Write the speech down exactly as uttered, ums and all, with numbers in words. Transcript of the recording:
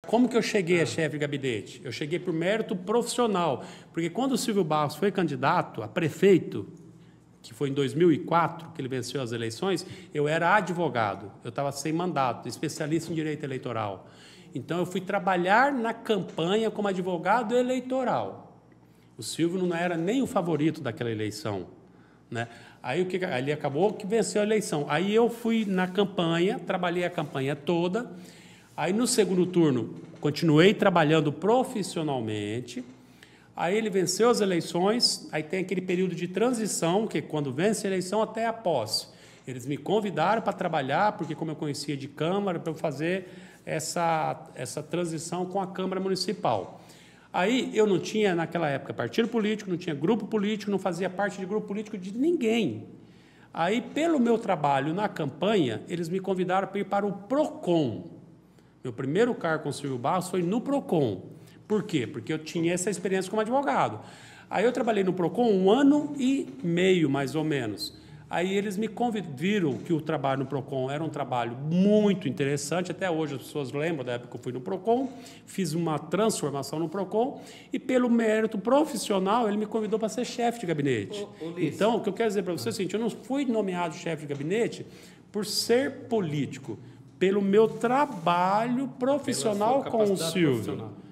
Como que eu cheguei Ah. a chefe de gabinete? Eu cheguei por mérito profissional, porque quando o Silvio Barros foi candidato a prefeito, que foi em dois mil e quatro, que ele venceu as eleições, eu era advogado, eu estava sem mandato, especialista em direito eleitoral. Então, eu fui trabalhar na campanha como advogado eleitoral. O Silvio não era nem o favorito daquela eleição, né? Aí o que ele acabou que venceu a eleição. Aí eu fui na campanha, trabalhei a campanha toda. Aí no segundo turno continuei trabalhando profissionalmente. Aí ele venceu as eleições. Aí tem aquele período de transição, que é quando vence a eleição até a posse. Eles me convidaram para trabalhar, porque como eu conhecia de Câmara, para eu fazer essa, essa transição com a Câmara Municipal. Aí eu não tinha, naquela época, partido político, não tinha grupo político, não fazia parte de grupo político de ninguém. Aí, pelo meu trabalho na campanha, eles me convidaram para ir para o PROCON. Meu primeiro cargo com o Silvio Barros foi no PROCON. Por quê? Porque eu tinha essa experiência como advogado. Aí eu trabalhei no PROCON um ano e meio, mais ou menos. Aí eles me convidaram que o trabalho no PROCON era um trabalho muito interessante. Até hoje as pessoas lembram da época que eu fui no PROCON, fiz uma transformação no PROCON e, pelo mérito profissional, ele me convidou para ser chefe de gabinete. Ô, ô, então, o que eu quero dizer para você é o seguinte, eu não fui nomeado chefe de gabinete por ser político, pelo meu trabalho profissional com o Silvio.